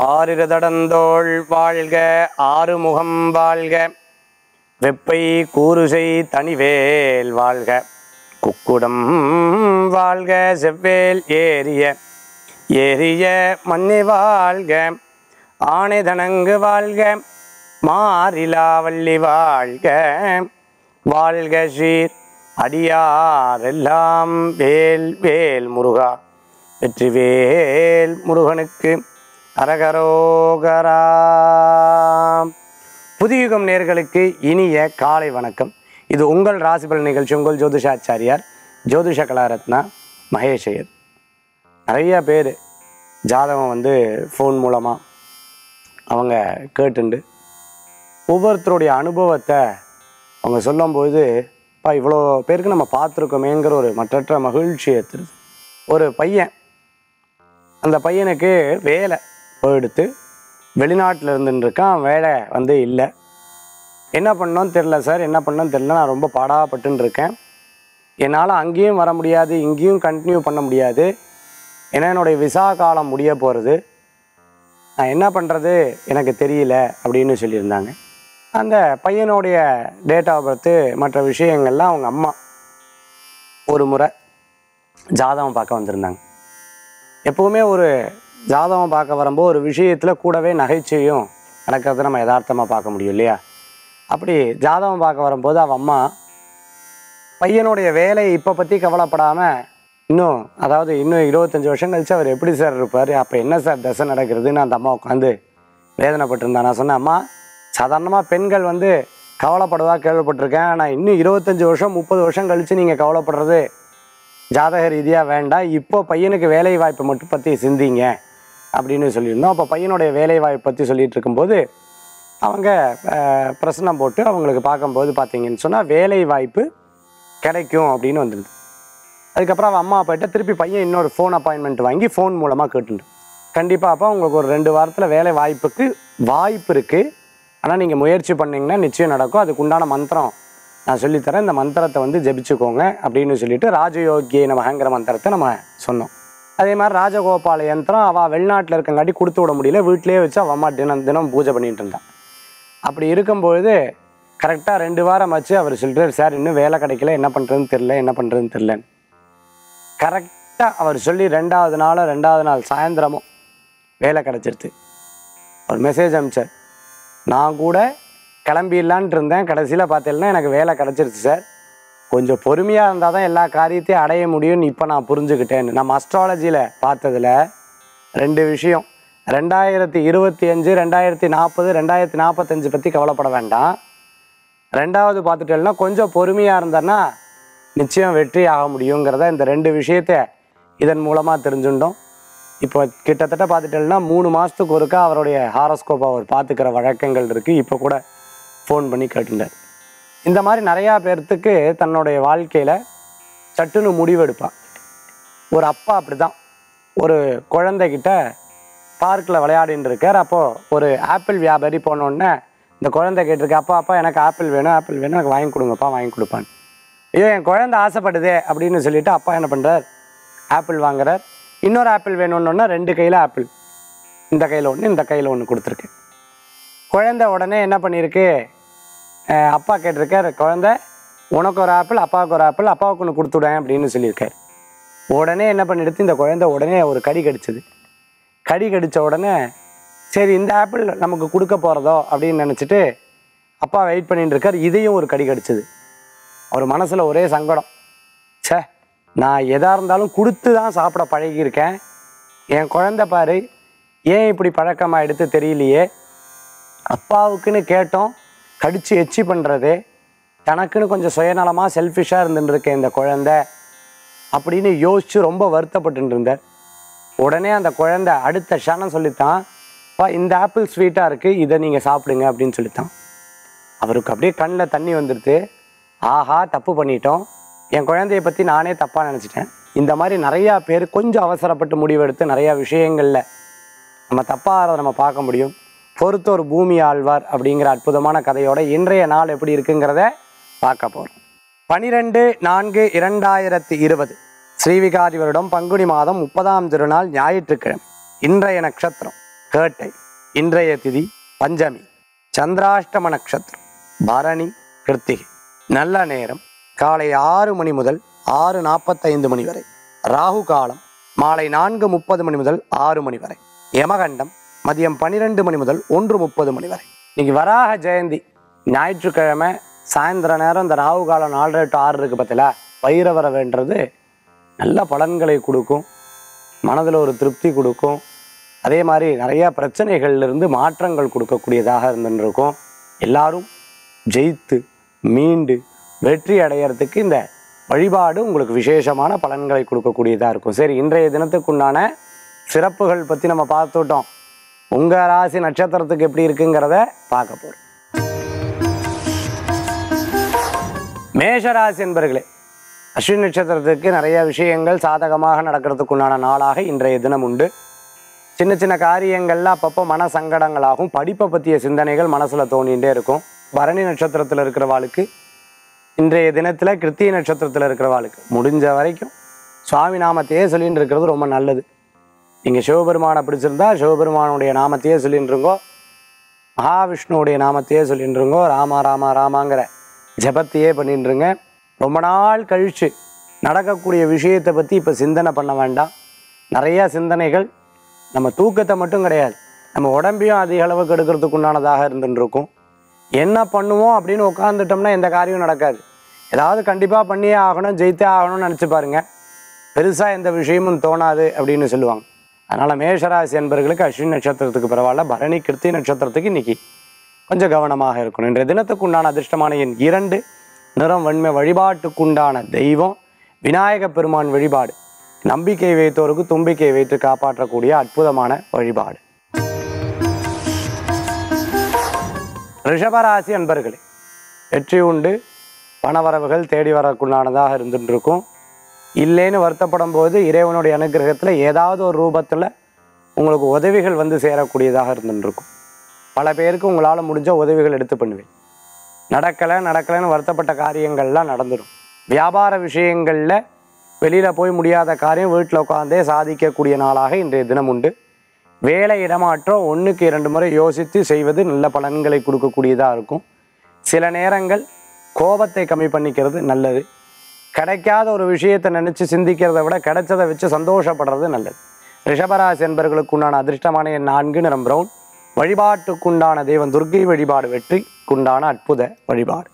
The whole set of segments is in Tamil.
ஆரிரதடந்தோள் வாழ்க ஆறுமுகம் வாழ்க வெப்பை கூறுசை தனிவேல் வாழ்க குக்குடம் வாழ்க செவ்வேல் ஏறிய ஏறிய மன்னி வாழ்க ஆணைதனங்கு வாழ்க மாறிலாவல்லி வாழ்க வாழ்க சீர் அடியாரெல்லாம் வேல் வேல் முருகா வெற்றிவேல் முருகனுக்கு அரகரோகரா. புதியுகம் நேர்களுக்கு இனிய காலை வணக்கம். இது உங்கள் ராசிபலன் நிகழ்ச்சி. உங்கள் ஜோதிஷாச்சாரியார் ஜோதிஷ கலாரத்னா மகேஷ் ஐயர். நிறைய பேர் ஜாதகம் ஃபோன் மூலமாக அவங்க கேட்டுண்டு ஒவ்வொருத்தருடைய அனுபவத்தை அவங்க சொல்லும்போது இவ்வளோ பேருக்கு நம்ம பார்த்துருக்கோமேங்கிற ஒரு மற்றற்ற மகிழ்ச்சி ஏற்றுருது. ஒரு பையன், அந்த பையனுக்கு வேலை போயிடுத்து, வெளிநாட்டில் இருந்துருக்கான், வேலை இல்லை. என்ன பண்ணோன்னு தெரில சார், என்ன பண்ணோன்னு தெரில, நான் ரொம்ப பாடாப்பட்டுன்னு இருக்கேன். என்னால் அங்கேயும் வர முடியாது, இங்கேயும் கண்டினியூ பண்ண முடியாது, ஏன்னா என்னுடைய விசா காலம் முடிய போகிறது, நான் என்ன பண்ணுறது எனக்கு தெரியல அப்படின்னு சொல்லியிருந்தாங்க. அந்த பையனுடைய டேட் ஆஃப் பர்த்து மற்ற விஷயங்கள்லாம் அவங்க அம்மா ஒரு முறை ஜாதகம் பார்க்க வந்திருந்தாங்க. எப்போவுமே ஒரு ஜாதகம் பார்க்க வரும்போது ஒரு விஷயத்தில் கூடவே நகைச்சுவையும் நடக்கிறத நம்ம யதார்த்தமாக பார்க்க முடியும் இல்லையா? அப்படி ஜாதகம் பார்க்க வரும்போது அவன் அம்மா பையனுடைய வேலையை இப்போ பற்றி கவலைப்படாமல் இன்னும் 25 வருஷம் கழிச்சு அவர் எப்படி சார் இருப்பார், அப்போ என்ன சார் தசை நடக்கிறதுன்னு அந்த அம்மா உட்காந்து வேதனைப்பட்டிருந்தான். நான் சொன்னேன், அம்மா சாதாரணமாக பெண்கள் கவலைப்படுவா கேள்விப்பட்டிருக்கேன், ஆனால் இன்னும் 25 வருஷம் 30 வருஷம் கழித்து நீங்கள் கவலைப்படுறது ஜாதக ரீதியாக வேண்டாம், இப்போ பையனுக்கு வேலை வாய்ப்பை மட்டும் பற்றி சிந்திங்க அப்படின்னு சொல்லியிருந்தோம். அப்போ பையனுடைய வேலை வாய்ப்பை பற்றி சொல்லிகிட்டு இருக்கும்போது அவங்க பிரசனம் போட்டு அவங்களுக்கு பார்க்கும்போது பார்த்தீங்கன்னு சொன்னால் வேலை வாய்ப்பு கிடைக்கும் அப்படின்னு வந்துடுது. அதுக்கப்புறம் அவன் அம்மா போய்ட்டு திருப்பி பையன் இன்னொரு ஃபோன் அப்பாயின்மெண்ட் வாங்கி ஃபோன் மூலமாக கேட்டுண்டு, கண்டிப்பாக அப்போ உங்களுக்கு ஒரு 2 வாரத்தில் வேலை வாய்ப்புக்கு வாய்ப்பு இருக்குது, ஆனால் நீங்கள் முயற்சி பண்ணிங்கன்னா நிச்சயம் நடக்கும், அதுக்கு உண்டான மந்திரம் நான் சொல்லித்தரேன், இந்த மந்திரத்தை ஜபிச்சுக்கோங்க அப்படின்னு சொல்லிட்டு ராஜயோகியை நமங்கிற மந்திரத்தை நம்ம சொன்னோம். அதே மாதிரி ராஜகோபால யந்திரம் அவள் வெளிநாட்டில் இருக்கங்காட்டி கொடுத்து விட முடியல, வீட்டிலே வச்சு அவள் அம்மா தினம் பூஜை பண்ணிகிட்டு இருந்தான். அப்படி இருக்கும்பொழுது கரெக்டாக 2 வாரம் ஆச்சு. அவர் சொல்கிறார், சார் இன்னும் வேலை கிடைக்கல, என்ன பண்ணுறதுன்னு தெரிலன்னு. கரெக்டாக அவர் சொல்லி 2வது நாள் சாயந்தரமும் வேலை கிடச்சிருது. ஒரு மெசேஜ் அனுப்பிச்சார், நான் கூட கிளம்பிடலான்ட்டு இருந்தேன், கடைசியில் பார்த்தீங்கன்னா எனக்கு வேலை கிடச்சிருச்சு சார், கொஞ்சம் பொறுமையாக இருந்தால் தான் எல்லா காரியத்தையும் அடைய முடியும்னு இப்போ நான் புரிஞ்சுக்கிட்டேன்னு. நம்ம அஸ்ட்ராலஜியில் பார்த்ததில் 2 விஷயம், 2025, 2040, 2045 பற்றி கவலைப்பட வேண்டாம். 2வது பார்த்துட்டேன்னா கொஞ்சம் பொறுமையாக இருந்தேன்னா நிச்சயம் வெற்றி ஆக முடியுங்கிறத இந்த 2 விஷயத்தை இதன் மூலமாக தெரிஞ்சுட்டோம். இப்போ கிட்டத்தட்ட பார்த்துட்டேன்னா 3 மாதத்துக்கு ஒருக்கா அவருடைய ஹாரோஸ்கோப்பை அவர் பார்த்துக்கிற வழக்கங்கள் இருக்குது. இப்போ கூட ஃபோன் பண்ணி கேட்டுட்டார். இந்த மாதிரி நிறையா பேர்த்துக்கு தன்னுடைய வாழ்க்கையில் சட்டுன்னு முடிவெடுப்பான். ஒரு அப்பா அப்படி தான் ஒரு குழந்தைகிட்ட பார்க்கில் விளையாடின்னு இருக்கார். அப்போது ஒரு ஆப்பிள் வியாபாரி போனோடனே இந்த குழந்தை கேட்டிருக்கு, அப்பா எனக்கு ஆப்பிள் வேணும் எனக்கு வாங்கி கொடுங்கப்பா, வாங்கி கொடுப்பான்னு. ஐயோ என் குழந்தை ஆசைப்படுதே அப்படின்னு சொல்லிவிட்டு அப்பா என்ன பண்ணுறார், ஆப்பிள் வாங்குறார். இன்னொரு ஆப்பிள் வேணும்னோன்னா 2 கையில் ஆப்பிள், இந்த கையில் ஒன்று இந்த கையில் ஒன்று கொடுத்துருக்கு. குழந்தை உடனே என்ன பண்ணியிருக்கு, அப்பா கேட்டிருக்கார், குழந்தை உனக்கு ஒரு ஆப்பிள் அப்பாவுக்கு ஒரு ஆப்பிள், அப்பாவுக்கு ஒன்று கொடுத்துவிடேன் அப்படின்னு சொல்லியிருக்கார். உடனே என்ன பண்ணிடுது, இந்த குழந்தை உடனே ஒரு கடி கடிச்சது. கடி கடித்த உடனே சரி இந்த ஆப்பிள் நமக்கு கொடுக்க போகிறதோ அப்படின்னு நினச்சிட்டு அப்பா வெயிட் பண்ணிட்டு இருக்கார். இதையும் ஒரு கடி கடிச்சது. அவர் மனசில் ஒரே சங்கடம், நான் எதாக இருந்தாலும் கொடுத்து தான் சாப்பிட பழகியிருக்கேன், என் குழந்தை பாரு ஏன் இப்படி பழக்கமாக எடுத்து தெரியலையே, அப்பாவுக்குன்னு கேட்டோம் கடித்து எச்சி பண்ணுறது, தனக்குன்னு கொஞ்சம் சுயநலமாக செல்ஃபிஷாக இருந்துட்டுருக்கேன் இந்த குழந்தை அப்படின்னு யோசித்து ரொம்ப வருத்தப்பட்டு இருந்தார். உடனே அந்த குழந்தை அடுத்த க்ஷணம் சொல்லித்தான், இந்த ஆப்பிள் ஸ்வீட்டாக இருக்குது, இதை நீங்கள் சாப்பிடுங்க அப்படின்னு சொல்லித்தான். அவருக்கு அப்படியே கண்ணில் தண்ணி வந்துடுது. ஆஹா தப்பு பண்ணிட்டோம், என் குழந்தைய பற்றி நானே தப்பாக நினச்சிட்டேன். இந்த மாதிரி நிறையா பேர் கொஞ்சம் அவசரப்பட்டு முடிவெடுத்து நிறையா விஷயங்களில் நம்ம தப்பாக நம்ம பார்க்க முடியும். பொறுத்தோர் பூமி ஆழ்வார் அப்படிங்கிற அற்புதமான கதையோட இன்றைய நாள் எப்படி இருக்குங்கிறத பார்க்க போகிறோம். 12/4/2020 ஸ்ரீவிகாரி வருடம் பங்குனி மாதம் 30ஆம் திருநாள் ஞாயிற்றுக்கிழமை. இன்றைய நட்சத்திரம் கேட்டை. இன்றைய திதி பஞ்சமி. சந்திராஷ்டம நட்சத்திரம் பரணி கிருத்திகை. நல்ல நேரம் காலை 6 மணி முதல் 6:45 மணி வரை. ராகு காலம் மாலை 4:30 மணி முதல் 6 மணி வரை. யமகண்டம் மதியம் 12 மணி முதல் 1:30 மணி வரை. இன்னைக்கு வராக ஜெயந்தி ஞாயிற்றுக்கிழமை சாயந்தர நேரம் இந்த ராகு காலம் 4 to 6 இருக்கு பார்த்தீங்களா, பைரவரை வேண்டது நல்ல பலன்களை கொடுக்கும், மனதில் ஒரு திருப்தி கொடுக்கும். அதே மாதிரி நிறையா பிரச்சனைகள்லேருந்து மாற்றங்கள் கொடுக்கக்கூடியதாக இருந்துருக்கும். எல்லாரும் ஜெயித்து மீண்டு வெற்றி அடையிறதுக்கு இந்த வழிபாடு உங்களுக்கு விசேஷமான பலன்களை கொடுக்கக்கூடியதாக இருக்கும். சரி, இன்றைய தினத்துக்குண்டான சிறப்புகள் பற்றி நம்ம பார்த்துட்டோம். உங்கள் ராசி நட்சத்திரத்துக்கு எப்படி இருக்குங்கிறத பார்க்க போகிறோம். மேஷராசி என்பர்களே, அஸ்வினி நட்சத்திரத்துக்கு நிறைய விஷயங்கள் சாதகமாக நடக்கிறதுக்குண்டான நாளாக இன்றைய தினம் உண்டு. சின்ன சின்ன காரியங்கள்ல அப்பப்போ மன சங்கடங்களாகும். படிப்பை பற்றிய சிந்தனைகள் மனசில் தோணிகிட்டே இருக்கும். பரணி நட்சத்திரத்தில் இருக்கிறவாளுக்கு இன்றைய தினத்தில், கிருத்திகை நட்சத்திரத்தில் இருக்கிறவாளுக்கு முடிஞ்ச வரைக்கும் சுவாமி நாமத்தையே சொல்லின்னு இருக்கிறது ரொம்ப நல்லது. நீங்கள் சிவபெருமானை பிடிச்சிருந்தா சிவபெருமானுடைய நாமத்தையே சொல்லின்றுங்கோ, மகாவிஷ்ணுவுடைய நாமத்தையே சொல்லின்றுங்கோ, ராமா ராமா ராமாங்கிற ஜபத்தையே பண்ணிட்டுருங்க. ரொம்ப நாள் கழித்து நடக்கக்கூடிய விஷயத்தை பற்றி இப்போ சிந்தனை பண்ண வேண்டாம். நிறையா சிந்தனைகள் நம்ம தூக்கத்தை மட்டும் கிடையாது, நம்ம உடம்பையும் அதிக அளவுக்கு எடுக்கிறதுக்கு உண்டானதாக இருந்துருக்கும். என்ன பண்ணுவோம் அப்படின்னு உட்காந்துட்டோம்னா எந்த காரியம் நடக்காது. ஏதாவது கண்டிப்பாக பண்ணியே ஆகணும், ஜெயித்தே ஆகணும்னு நினச்சி பாருங்கள், பெருசாக எந்த விஷயமும் தோணாது அப்படின்னு சொல்லுவாங்க. அதனால் மேஷராசி என்பவர்களுக்கு அஸ்வினி நட்சத்திரத்துக்கு பரவாயில்ல, பரணி கிருத்திகை நட்சத்திரத்துக்கு இன்றைக்கி கொஞ்சம் கவனமாக இருக்கணும். இன்றைய தினத்துக்குண்டான அதிர்ஷ்டமான எண் 2, நிறம் வெண்மை. வழிபாட்டுக்குண்டான தெய்வம் விநாயக பெருமான் வழிபாடு. நம்பிக்கை வைத்தோருக்கு தும்பிக்கை வைத்து காப்பாற்றக்கூடிய அற்புதமான வழிபாடு. ரிஷபராசி அன்பர்களே, வெற்றி உண்டு, பணவரவுகள் தேடி வரக்குண்டானதாக இருந்துருக்கும். இல்லைன்னு வருத்தப்படும் போது இறைவனுடைய அனுகிரகத்தில் ஏதாவது ஒரு ரூபத்தில் உங்களுக்கு உதவிகள் வந்து சேரக்கூடியதாக இருந்துருக்கும். பல பேருக்கு உங்களால் முடிஞ்ச உதவிகள் எடுத்து பண்ணுவேன். நடக்கலைன்னு வருத்தப்பட்ட காரியங்கள்லாம் நடந்துடும். வியாபார விஷயங்களில் வெளியில் போய் முடியாத காரியம் வீட்டில் உட்காந்தே சாதிக்கக்கூடிய நாளாக இன்றைய தினம் உண்டு. வேலை இடமாற்றம் 1க்கு 2 முறை யோசித்து செய்வது நல்ல பலன்களை கொடுக்கக்கூடியதாக இருக்கும். சில நேரங்கள் கோபத்தை கம்மி பண்ணிக்கிறது நல்லது. கிடைக்காத ஒரு விஷயத்தை நினச்சி சிந்திக்கிறத விட கிடைச்சதை வச்சு சந்தோஷப்படுறது நல்லது. ரிஷபராசி என்பவர்களுக்கு உண்டான அதிர்ஷ்டமான எண் 4, நிறம் பிரவுன். வழிபாட்டுக்குண்டான தெய்வம் துர்க்கை வழிபாடு. வெற்றிக்குண்டான அற்புத வழிபாடு.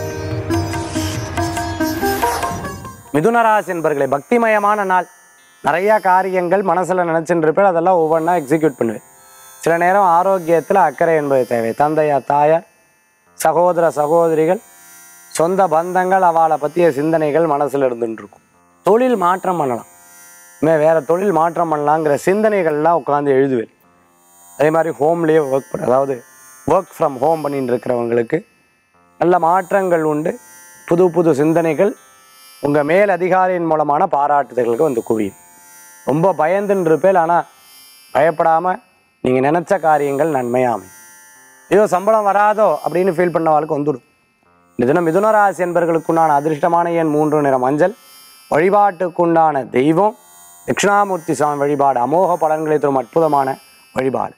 மிதுனராசி என்பவர்களே, பக்திமயமான நாள். நிறையா காரியங்கள் மனசில் நினச்சின்னு இருப்பேன், அதெல்லாம் ஒவ்வொன்றா எக்ஸிக்யூட் பண்ணுவேன். சில நேரம் ஆரோக்கியத்தில் அக்கறை என்பது தேவை. தந்தையார், தாயார், சகோதர சகோதரிகள், சொந்த பந்தங்கள், அவளை பற்றிய சிந்தனைகள் மனசில் இருந்துருக்கும். தொழில் மாற்றம் பண்ணலாம், வேறு தொழில் மாற்றம் பண்ணலாங்கிற சிந்தனைகள்லாம் உட்காந்து எழுதுவேன். அதே மாதிரி ஹோம்லேயே அதாவது ஒர்க் ஃப்ரம் ஹோம் பண்ணிட்டு இருக்கிறவங்களுக்கு நல்ல மாற்றங்கள் உண்டு. புது புது சிந்தனைகள் உங்கள் மேல் அதிகாரியின் மூலமான பாராட்டுதல்களுக்கு வந்து குவியும். ரொம்ப பயந்துன்னு இருப்பேன், ஆனால் பயப்படாமல் நீங்கள் நினச்ச காரியங்கள் நன்மையாமை. ஐயோ சம்பளம் வராதோ அப்படின்னு ஃபீல் பண்ணவாளுக்கு வந்துடும். இந்த தினம் மிதுனராசி என்பவர்களுக்குண்டான அதிர்ஷ்டமான எண் 3, நிறம் மஞ்சள். வழிபாட்டுக்குண்டான தெய்வம் தட்சிணாமூர்த்தி சுவாமி வழிபாடு. அமோக பலன்களை தரும் அற்புதமான வழிபாடு.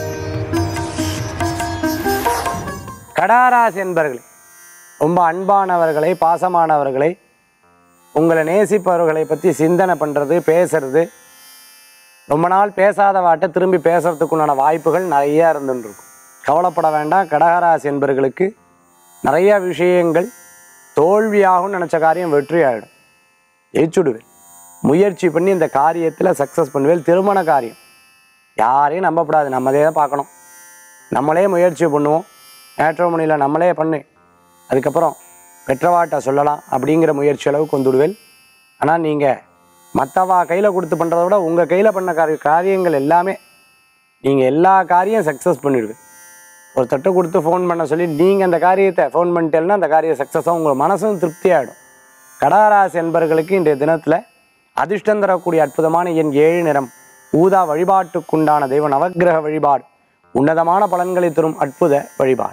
கடகராசி என்பவர்களே, ரொம்ப அன்பானவர்களை, பாசமானவர்களை, உங்களை நேசிப்பவர்களை பற்றி சிந்தனை பண்ணுறது, பேசுறது, ரொம்ப நாள் பேசாத வாட்டை திரும்பி பேசுறதுக்குண்டான வாய்ப்புகள் நிறையா இருந்துருக்கும். கவலைப்பட வேண்டாம். கடகராசி என்பவர்களுக்கு நிறையா விஷயங்கள் தோல்வியாகும் நினச்ச காரியம் வெற்றி ஆகிடும். ஜெயிச்சுடுவேன். முயற்சி பண்ணி இந்த காரியத்தில் சக்ஸஸ் பண்ணுவேன். திருமண காரியம் யாரையும் நம்பப்படாது, நம்மதே தான் பார்க்கணும். நம்மளே முயற்சி பண்ணுவோம். மேட்ரிமோனியில் நம்மளே பண்ணு, அதுக்கப்புறம் பெற்றவாட்டை சொல்லலாம் அப்படிங்கிற முயற்சி அளவுக்கு வந்துவிடுவேன். ஆனால் நீங்கள் மற்றவா கையில் கொடுத்து பண்ணுறத விட உங்கள் கையில் பண்ண காரியங்கள் எல்லாமே நீங்கள் எல்லா காரியம் சக்ஸஸ் பண்ணிவிடுவேன். ஒரு தட்டு கொடுத்து ஃபோன் பண்ண சொல்லி நீங்கள் அந்த காரியத்தை ஃபோன் பண்ணிட்டேன்னா அந்த காரியம் சக்ஸஸாக உங்கள் மனசும் திருப்தியாகிடும். கடகராசி என்பவர்களுக்கு இன்றைய தினத்தில் அதிர்ஷ்டம் தரக்கூடிய அற்புதமான எண் 7, நிறம் ஊதா. வழிபாட்டுக்குண்டான தெய்வம் நவக்கிரக வழிபாடு. உன்னதமான பலன்களை தரும் அற்புத வழிபாடு.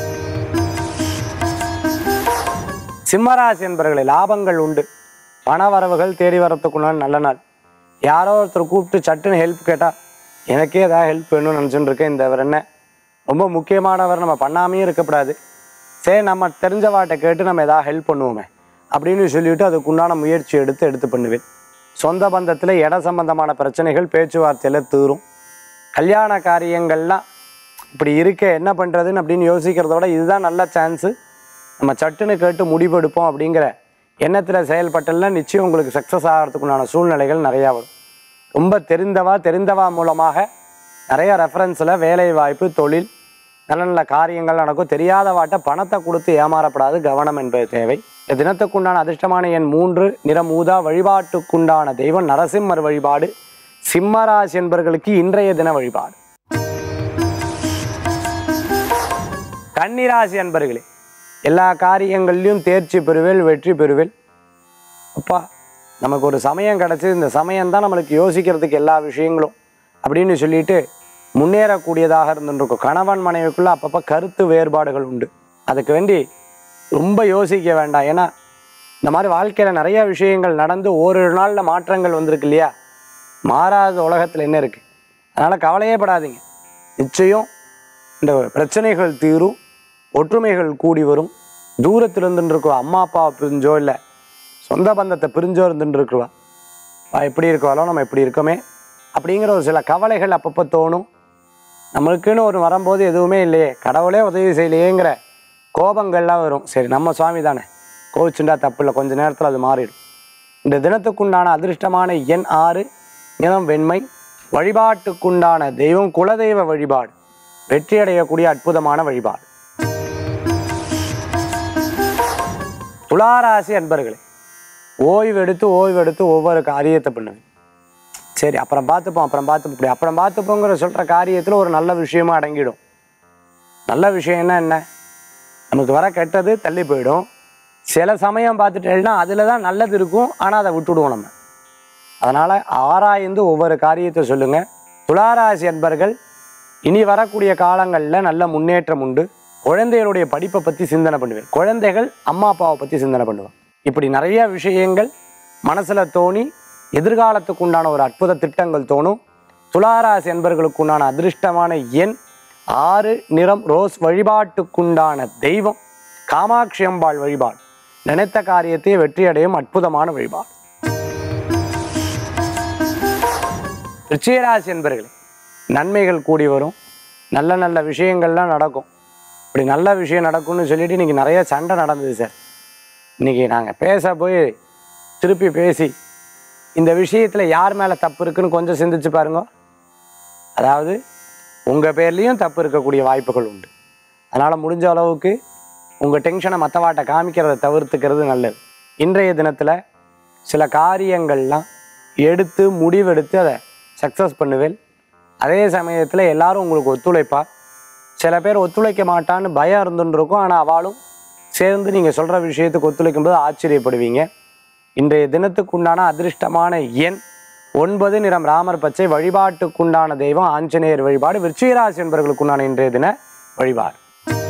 சிம்மராசி என்பவர்களை, லாபங்கள் உண்டு, பண வரவுகள் தேடி வரத்துக்குள்ள நல்ல நாள். யாரோ ஒருத்தர் கூப்பிட்டு சட்டுன்னு ஹெல்ப் கேட்டால் எனக்கே ஏதாவது ஹெல்ப் வேணும்னு நினச்சிட்டு இருக்கேன். இந்த அவர் என்ன ரொம்ப முக்கியமானவர், நம்ம பண்ணாமையே இருக்கக்கூடாது, சரி நம்ம தெரிஞ்சவாட்டை கேட்டு நம்ம எதாவது ஹெல்ப் பண்ணுவோமே அப்படின்னு சொல்லிவிட்டு அதுக்குண்டான முயற்சி எடுத்து பண்ணுவேன். சொந்த பந்தத்தில் இட சம்பந்தமான பிரச்சனைகள் பேச்சுவார்த்தையில் தீரும். கல்யாண காரியங்கள்லாம் இப்படி இருக்க என்ன பண்ணுறதுன்னு அப்படின்னு யோசிக்கிறத விட இதுதான் நல்ல சான்ஸு, நம்ம சட்டுன்னு கேட்டு முடிவெடுப்போம் அப்படிங்கிற எண்ணத்தில் செயல்பட்டல்னா நிச்சயம் உங்களுக்கு சக்ஸஸ் ஆகிறதுக்குண்டான சூழ்நிலைகள் நிறையா வரும். ரொம்ப தெரிந்தவா மூலமாக நிறைய ரெஃபரன்ஸில் வேலை வாய்ப்பு, தொழில், நல்ல நல்ல காரியங்கள் நடக்கும். தெரியாதவாட்ட பணத்தை கொடுத்து ஏமாறப்படாது, கவனம் என்பது தேவை. இந்த தினத்துக்குண்டான அதிர்ஷ்டமான எண் 3, நிறம் ஊதா. வழிபாட்டுக்குண்டான தெய்வம் நரசிம்மர் வழிபாடு. சிம்மராசி என்பவர்களுக்கு இன்றைய தின வழிபாடு. கன்னிராசி அன்பர்களே, எல்லா காரியங்கள்லையும் தேர்ச்சி பெறுவேல், வெற்றி பெறுவேல். அப்பா நமக்கு ஒரு சமயம் கிடச்சி, இந்த சமயம்தான் நம்மளுக்கு யோசிக்கிறதுக்கு எல்லா விஷயங்களும் அப்படின்னு சொல்லிட்டு முன்னேறக்கூடியதாக இருந்துருக்கும். கணவன் மனைவிக்குள்ளே அப்பப்போ கருத்து வேறுபாடுகள் உண்டு, அதுக்கு வேண்டி ரொம்ப யோசிக்க வேண்டாம். ஏன்னா இந்த மாதிரி வாழ்க்கையில் நிறைய விஷயங்கள் நடந்து ஓரிரு நாளில் மாற்றங்கள் வந்திருக்கு இல்லையா, மாறாத உலகத்தில் என்ன இருக்குது, அதனால் கவலையே படாதீங்க. நிச்சயம் இந்த பிரச்சனைகள் தீரும், ஒற்றுமைகள் கூடி வரும். தூரத்தில் இருந்துருக்கோம், அம்மா அப்பாவை பிரிஞ்சோ இல்லை சொந்த பந்தத்தை பிரிஞ்சோ இருந்துருக்குவா, எப்படி இருக்கவாலோ நம்ம எப்படி இருக்கோமே அப்படிங்கிற ஒரு சில கவலைகள் அப்பப்போ தோணும். நம்மளுக்குன்னு ஒரு வரும்போது எதுவுமே இல்லையே, கடவுளே உதவி செய்யலையேங்கிற கோபங்கள்லாம் வரும். சரி நம்ம சுவாமி தானே, கோவிச்சுண்டா தப்பு இல்லை, கொஞ்சம் நேரத்தில் அது மாறிடும். இந்த தினத்துக்குண்டான அதிர்ஷ்டமான எண் 6, நிறம் வெண்மை. வழிபாட்டுக்குண்டான தெய்வம் குலதெய்வ வழிபாடு. வெற்றி அடையக்கூடிய அற்புதமான வழிபாடு. துளாராசி அன்பர்களே, ஓய்வெடுத்து ஒவ்வொரு காரியத்தை பண்ணுவேன். சரி அப்புறம் பார்த்துப்போம் இப்படி அப்புறம் பார்த்துப்போங்கிற சொல்கிற காரியத்தில் ஒரு நல்ல விஷயமா அடங்கிடும். நல்ல விஷயம்னா என்ன, நமக்கு வர கெட்டது தள்ளி போயிடும். சில சமயம் பார்த்துட்டேன்னா அதில் தான் நல்லது இருக்கும், ஆனால் அதை விட்டுடுவோம் நம்ம. அதனால் ஆராய்ந்து ஒவ்வொரு காரியத்தை சொல்லுங்கள். துளாராசி அன்பர்கள் இனி வரக்கூடிய காலங்களில் நல்ல முன்னேற்றம் உண்டு. குழந்தைகளுடைய படிப்பை பற்றி சிந்தனை பண்ணுவேன். குழந்தைகள் அம்மா அப்பாவை பற்றி சிந்தனை பண்ணுவேன். இப்படி நிறைய விஷயங்கள் மனசில் தோணி எதிர்காலத்துக்கு உண்டான ஒரு அற்புத திட்டங்கள் தோணும். துளாராசி என்பர்களுக்கு உண்டான அதிர்ஷ்டமான எண் 6, நிறம் ரோஸ். வழிபாட்டுக்குண்டான தெய்வம் காமாட்சி அம்பாள் வழிபாடு. நினைத்த காரியத்தை வெற்றி அடையும் அற்புதமான வழிபாடு. விருச்சிகராசி என்பர்களே, நன்மைகள் கூடி வரும், நல்ல நல்ல விஷயங்கள்லாம் நடக்கும். இப்படி நல்ல விஷயம் நடக்கும்னு சொல்லிட்டு இன்றைக்கி நிறைய சண்டை நடந்தது சார். இன்றைக்கி நாங்கள் பேச போய் திருப்பி பேசி இந்த விஷயத்தில் யார் மேலே தப்பு இருக்குன்னு கொஞ்சம் சிந்திச்சு பாருங்க. அதாவது உங்கள் பேர்லேயும் தப்பு இருக்கக்கூடிய வாய்ப்புகள் உண்டு. அதனால் முடிஞ்ச அளவுக்கு உங்கள் டென்ஷனை மற்றவாட்டை காமிக்கிறத தவிர்த்துக்கிறது நல்லது. இன்றைய தினத்தில் சில காரியங்கள்லாம் எடுத்து முடிவெடுத்து அதை சக்ஸஸ் பண்ணுவேன். அதே சமயத்தில் எல்லாரும் உங்களுக்கு ஒத்துழைப்பா. சில பேர் ஒத்துழைக்க மாட்டான்னு பயம் இருந்துன்னு இருக்கும், ஆனால் அவளும் சேர்ந்து நீங்கள் சொல்கிற விஷயத்துக்கு ஒத்துழைக்கும் போது ஆச்சரியப்படுவீங்க. இன்றைய தினத்துக்குண்டான அதிர்ஷ்டமான எண் 9, நிறம் ராமர் பச்சை. வழிபாட்டுக்குண்டான தெய்வம் ஆஞ்சநேயர் வழிபாடு. விருச்சிகராசி என்பவர்களுக்குண்டான இன்றைய தின வழிபாடு.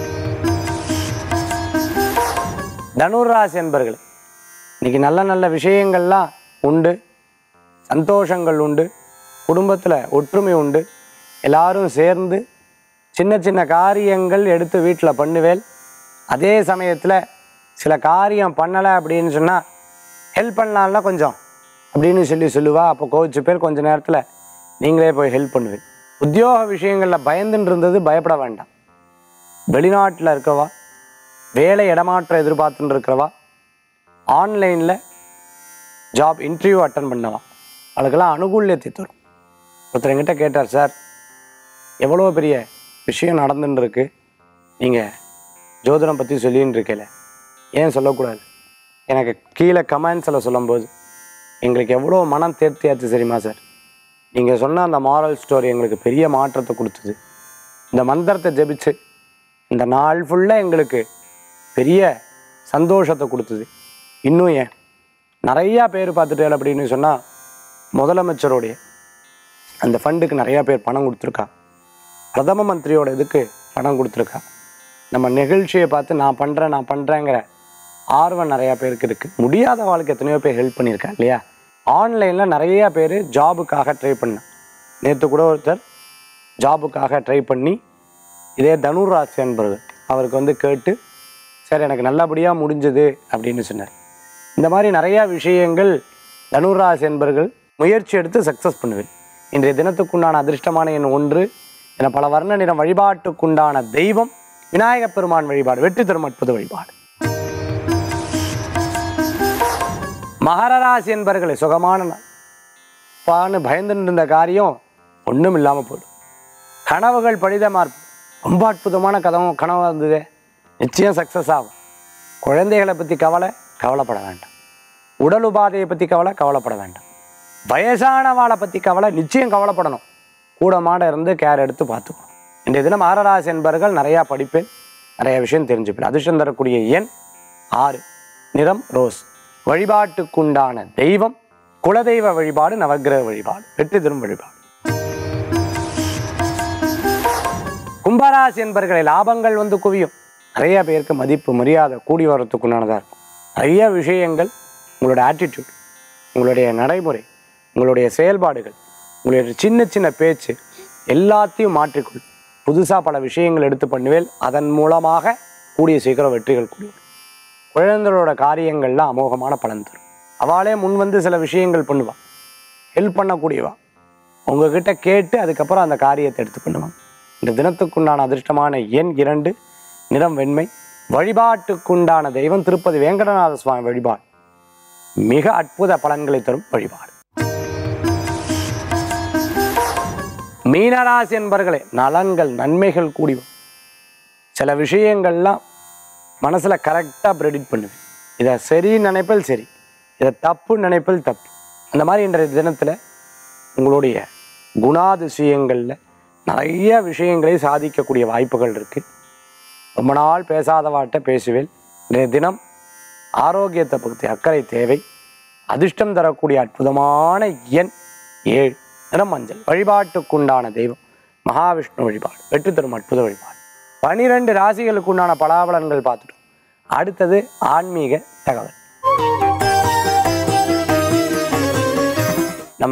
தனுராசி என்பர்களே, இன்னைக்கு நல்ல நல்ல விஷயங்கள்லாம் உண்டு, சந்தோஷங்கள் உண்டு, குடும்பத்தில் ஒற்றுமை உண்டு. எல்லாரும் சேர்ந்து சின்ன சின்ன காரியங்கள் எடுத்து வீட்டில் பண்ணுவேல். அதே சமயத்தில் சில காரியம் பண்ணலை அப்படின்னு சொன்னால் ஹெல்ப் பண்ணலாம்ல கொஞ்சம் அப்படின்னு சொல்லுவா. அப்போ கோவிச்சு பேர் கொஞ்ச நேரத்தில் நீங்களே போய் ஹெல்ப் பண்ணுவேன். உத்தியோக விஷயங்களில் பயந்துன்னு இருந்தது பயப்பட வேண்டாம். வெளிநாட்டில் இருக்கவா, வேலை இடமாற்றம் எதிர்பார்த்துன்னு இருக்கிறவா, ஆன்லைனில் ஜாப் இன்டர்வியூ அட்டன் பண்ணவா, அவளுக்கெல்லாம் அனுகூல்யத்தை தரும். ஒருத்தர் என்கிட்ட கேட்டார், சார் எவ்வளோ பெரிய விஷயம் நடந்துன்னு இருக்கு, நீங்கள் ஜோதிடம் பற்றி சொல்லின்னு இருக்கல, ஏன் சொல்லக்கூடாது? எனக்கு கீழே கமெண்ட்ஸில் சொல்லும்போது எங்களுக்கு எவ்வளோ மனம் தேர்த்தியாச்சு தெரியுமா சார். நீங்கள் சொன்ன அந்த மாரல் ஸ்டோரி எங்களுக்கு பெரிய மாற்றத்தை கொடுத்தது. இந்த மந்திரத்தை ஜெபிச்சு இந்த நாள் ஃபுல்லாக எங்களுக்கு பெரிய சந்தோஷத்தை கொடுத்தது. இன்னும் ஏன் நிறையா பேர் பார்த்துட்டேன் அப்படின்னு சொன்னால் முதலமைச்சருடைய அந்த ஃபண்டுக்கு நிறையா பேர் பணம் கொடுத்துருக்கா, பிரதம மந்திரியோட இதுக்கு பணம் கொடுத்துருக்கா. நம்ம நிகழ்ச்சியை பார்த்து நான் பண்ணுறேங்கிற ஆர்வம் நிறையா பேருக்கு இருக்குது. முடியாத வாழ்க்கை எத்தனையோ பேர் ஹெல்ப் பண்ணியிருக்கேன் இல்லையா. ஆன்லைனில் நிறையா பேர் ஜாபுக்காக ட்ரை பண்ணேன். நேற்று கூட ஒருத்தர் ஜாபுக்காக ட்ரை பண்ணி இதே தனுர் ராசி அன்பர்கள் அவருக்கு வந்து கேட்டு சரி எனக்கு நல்லபடியாக முடிஞ்சது அப்படின்னு சொன்னார். இந்த மாதிரி நிறையா விஷயங்கள் தனுர் ராசி அன்பர்கள் முயற்சி எடுத்து சக்ஸஸ் பண்ணுவேன். இன்றைய தினத்துக்குண்டான அதிர்ஷ்டமான எண் 1 என பல வர்ண நிறம். வழிபாட்டுக்குண்டான தெய்வம் விநாயகப் பெருமான் வழிபாடு. வெற்றி தரும் அற்புத வழிபாடு. மகர ராசி என்பர்களே, சுகமான நாள். பான்னு பயந்துட்டு இருந்த காரியம் ஒன்றும் இல்லாமல் போயிடும். கனவுகள் பழிதமாக இருக்கும். ரொம்ப அற்புதமான கனவு இருந்தது, நிச்சயம் சக்ஸஸ் ஆகும். குழந்தைகளை பற்றி கவலைப்பட வேண்டாம். உடல் உபாதையை பற்றி கவலைப்பட வேண்டாம். வயசானவாளை பற்றி நிச்சயம் கவலைப்படணும். கூடமாட இருந்து கேர் எடுத்து பார்த்துக்கணும். இன்றைய தினம் மகர ராசி என்பர்கள் நிறையா படிப்பேன், நிறைய விஷயம் தெரிஞ்சுப்பேன். அதிர்ஷ்டம் தரக்கூடிய எண் 6, நிறம் ரோஸ். வழிபாட்டுக்குண்டான தெய்வம் குலதெய்வ வழிபாடு, நவக்கிரக வழிபாடு. வெற்றி தரும் வழிபாடு. கும்பராசி என்பர்களை லாபங்கள் வந்து குவியும். நிறைய பேருக்கு மதிப்பு மரியாதை கூடி வரத்துக்குண்டானதாக இருக்கும். நிறைய விஷயங்கள் உங்களோட ஆட்டிடியூட், உங்களுடைய நடைமுறை, உங்களுடைய செயல்பாடுகள், உங்களுடைய சின்ன சின்ன பேச்சு எல்லாத்தையும் மாற்றிக்கொள். புதுசாக பல விஷயங்கள் எடுத்து பண்ணுவேல். அதன் மூலமாக கூடிய சீக்கிரம் வெற்றிகள் கூடிய குழந்தைகளோட காரியங்கள்லாம் அமோகமான பலன் தரும். அவளே முன் வந்து சில விஷயங்கள் பண்ணுவாள், ஹெல்ப் பண்ணக்கூடியவா. உங்ககிட்ட கேட்டு அதுக்கப்புறம் அந்த காரியத்தை எடுத்து பண்ணுவாங்க. இந்த தினத்துக்குண்டான அதிர்ஷ்டமான எண் 2, நிறம் வெண்மை. வழிபாட்டுக்குண்டான தெய்வம் திருப்பதி வேங்கடநாத சுவாமி வழிபாடு. மிக அற்புத பலன்களை தரும் வழிபாடு. மீனராசி என்பர்களே, நலன்கள் நன்மைகள் கூடி சில விஷயங்கள்லாம் மனசில் கரெக்டாக ப்ரெடிக்ட் பண்ணுவேன். இதை சரி நினைப்பல் சரி, இதை தப்பு நினைப்பல் தப்பு. அந்த மாதிரி இன்றைய தினத்தில் உங்களுடைய குணாதிசயங்களில் நிறைய விஷயங்களை சாதிக்கக்கூடிய வாய்ப்புகள் இருக்குது. ரொம்ப நாள் பேசாதவாட்ட பேசுவேன். இன்றைய தினம் ஆரோக்கியத்தை பற்றி அக்கறை தேவை. அதிர்ஷ்டம் தரக்கூடிய அற்புதமான எண் 7, நிறம் மஞ்சள். வழிபாட்டுக்குண்டான தெய்வம் மகாவிஷ்ணு வழிபாடு. வெற்றி தரும் அற்புத வழிபாடு. 12 ராசிகளுக்கு உண்டான பலாபலன்கள் பார்த்துட்டோம். அடுத்தது ஆன்மீக தகவல். நம்ம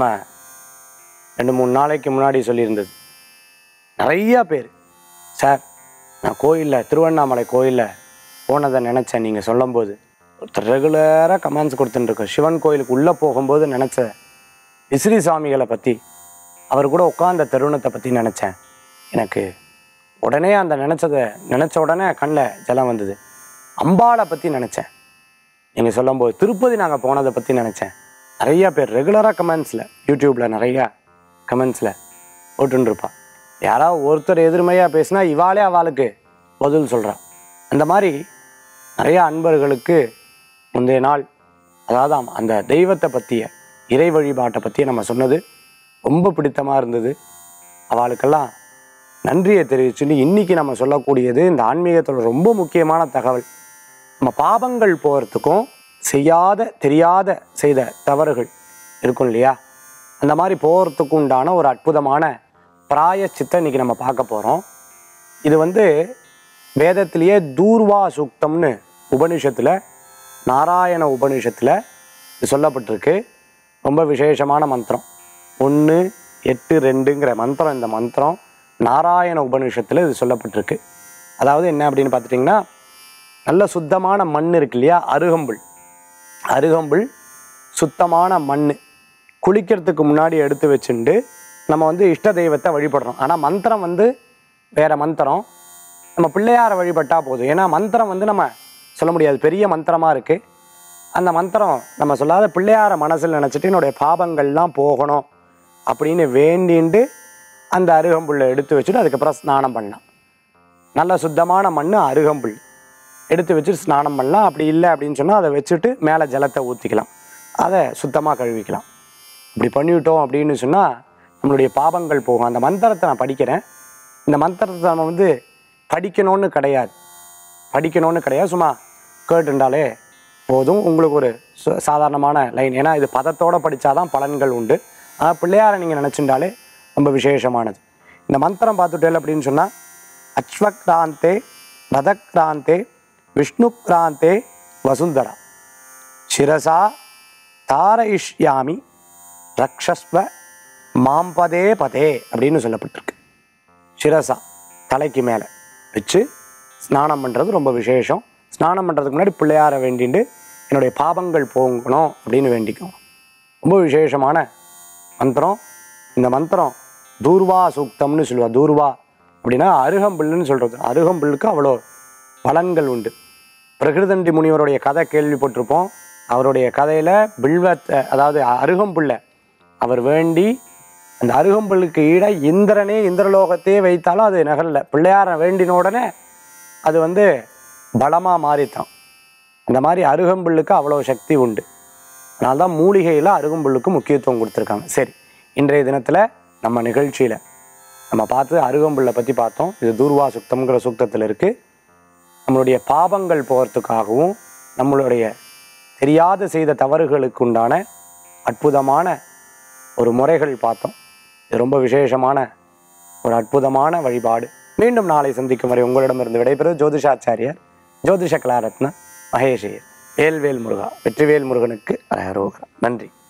2-3 நாளைக்கு முன்னாடி சொல்லியிருந்தது, நிறையா பேர் சார் நான் கோயிலில் திருவண்ணாமலை கோயிலில் போனதை நினச்சேன். நீங்கள் சொல்லும்போது ஒருத்தர் ரெகுலராக கமெண்ட்ஸ் கொடுத்துட்டுருக்கோம். சிவன் கோயிலுக்கு உள்ளே போகும்போது நினச்ச விசிறி சுவாமிகளை பற்றி, அவர் கூட உட்கார்ந்த தருணத்தை பற்றி நினச்சேன். எனக்கு உடனே அந்த நினச்ச உடனே கண்ணில் ஜலம் வந்தது. அம்பாளை பற்றி நினச்சேன். நீங்கள் சொல்லும்போது திருப்பதி நாங்கள் போனதை பற்றி நினச்சேன். நிறையா பேர் ரெகுலராக கமெண்ட்ஸில், யூடியூப்பில் நிறையா கமெண்ட்ஸில் போட்டுருப்பா. யாராவது ஒருத்தர் எதிர்மையாக பேசினா இவாளே அவளுக்கு பதில் சொல்கிறான். அந்த மாதிரி நிறையா அன்பர்களுக்கு முந்தைய நாள், அதாவது அந்த தெய்வத்தை பற்றிய இறை வழிபாட்டை பற்றி நம்ம சொன்னது ரொம்ப பிடித்தமாக இருந்தது. அவளுக்கெல்லாம் நன்றியை தெரிவிச்சுன்னு இன்றைக்கி நம்ம சொல்லக்கூடியது இந்த ஆன்மீகத்தில் ரொம்ப முக்கியமான தகவல். நம்ம பாபங்கள் போகிறதுக்கும் தெரியாத செய்த தவறுகள் இருக்கும் இல்லையா, அந்த மாதிரி போகிறதுக்கு உண்டான ஒரு அற்புதமான பிராயச்சித்தை இன்றைக்கி நம்ம பார்க்க போகிறோம். இது வந்து வேதத்திலேயே தூர்வா சூக்தம்னு உபனிஷத்தில், நாராயண உபனிஷத்தில் இது சொல்லப்பட்டிருக்கு. ரொம்ப விசேஷமான மந்திரம். 1-8-2ங்கிற மந்திரம். இந்த மந்திரம் நாராயண உபனிஷத்தில் இது சொல்லப்பட்டிருக்கு. அதாவது என்ன அப்படின்னு பார்த்துட்டிங்கன்னா, நல்ல சுத்தமான மண் இருக்கு இல்லையா, அருகம்புல் சுத்தமான மண் குளிக்கிறதுக்கு முன்னாடி எடுத்து வச்சுட்டு நம்ம வந்து இஷ்ட தெய்வத்தை வழிபடுறோம். ஆனால் மந்திரம் வந்து வேறு மந்திரம். நம்ம பிள்ளையாரை வழிபட்டால் போதும். ஏன்னா மந்திரம் வந்து நம்ம சொல்ல முடியாது, பெரிய மந்திரமாக இருக்குது. அந்த மந்திரம் நம்ம சொல்லாத பிள்ளையாரை மனசில் நினச்சிட்டு என்னுடைய பாபங்கள்லாம் போகணும் அப்படின்னு வேண்டிண்டு அந்த அருகம்புல்லை எடுத்து வச்சுட்டு அதுக்கப்புறம் ஸ்நானம் பண்ணலாம். நல்ல சுத்தமான மண் அருகம்புல் எடுத்து வச்சுட்டு ஸ்நானம் பண்ணலாம். அப்படி இல்லை அப்படின்னு சொன்னால் அதை வச்சுட்டு மேலே ஜலத்தை ஊற்றிக்கலாம், அதை சுத்தமாக கழுவிக்கலாம். இப்படி பண்ணிவிட்டோம் அப்படின்னு சொன்னால் நம்மளுடைய பாபங்கள் போகும். அந்த மந்திரத்தை நான் படிக்கிறேன். இந்த மந்திரத்தை நம்ம வந்து படிக்கணும்னு கிடையாது, சும்மா கேட்டுண்டாலே போதும். உங்களுக்கு ஒரு சாதாரணமான லைன். ஏன்னா இது பதத்தோடு படித்தாதான் பலன்கள் உண்டு. ஆனால் பிள்ளையாரை நீங்கள் நினச்சிட்டாலே ரொம்ப விசேஷமானது. இந்த மந்திரம் பார்த்துட்டேன் அப்படின்னு சொன்னால், அஸ்வக்ராந்தே ரதக்ராந்தே விஷ்ணுக்ராந்தே வசுந்தரா சிரசா தாரயிஷ்யாமி ரக்ஷஸ்வ மாம்பதே பதே அப்படின்னு சொல்லப்பட்டிருக்கு. சிரசா தலைக்கு மேலே வச்சு ஸ்நானம் பண்ணுறது ரொம்ப விசேஷம். ஸ்நானம் பண்ணுறதுக்கு முன்னாடி பிள்ளையாரை வேண்டிட்டு என்னுடைய பாபங்கள் போகணும் அப்படின்னு வேண்டிக்கும். ரொம்ப விசேஷமான மந்திரம். இந்த மந்திரம் தூர்வா சூக்தம்னு சொல்லுவா. தூர்வா அப்படின்னா அருகம்புல்லுன்னு சொல்கிறது. அருகம்புல்லுக்கு அவ்வளோ பலன்கள் உண்டு. பிரகிருதண்டி முனிவருடைய கதை கேள்விப்பட்டிருப்போம். அவருடைய கதையில் பில்வத்தை, அதாவது அருகம்புல்லை அவர் வேண்டி, அந்த அருகம்புல்லுக்கு ஈட இந்திரனே இந்திரலோகத்தையே வைத்தாலும் அது நகரல. பிள்ளையாரை வேண்டின உடனே அது வந்து பலமாக மாறித்தான். அந்த மாதிரி அருகம்புல்லுக்கு அவ்வளோ சக்தி உண்டு. அதனால தான் மூலிகையில் அருகம்புல்லுக்கு முக்கியத்துவம் கொடுத்துருக்காங்க. சரி, இன்றைய தினத்தில் நம்ம நிகழ்ச்சியில் நம்ம பார்த்து அருகம்புல்லை பற்றி பார்த்தோம். இது தூர்வா சுக்தம்ங்கிற சூக்தத்தில் இருக்குது. நம்மளுடைய பாபங்கள் போகிறதுக்காகவும் நம்மளுடைய தெரியாத செய்த தவறுகளுக்கு உண்டான அற்புதமான ஒரு முறைகள் பார்த்தோம். இது ரொம்ப விசேஷமான ஒரு அற்புதமான வழிபாடு. மீண்டும் நாளை சந்திக்கும் வரை உங்களிடமிருந்து விடைபெறுவது ஜோதிஷாச்சாரியார் ஜோதிஷ கலாரத்ன மகேஷ் ஐயர். வேல்வேல் முருகா. வெற்றிவேல் முருகனுக்கு அரகரோகரா. நன்றி.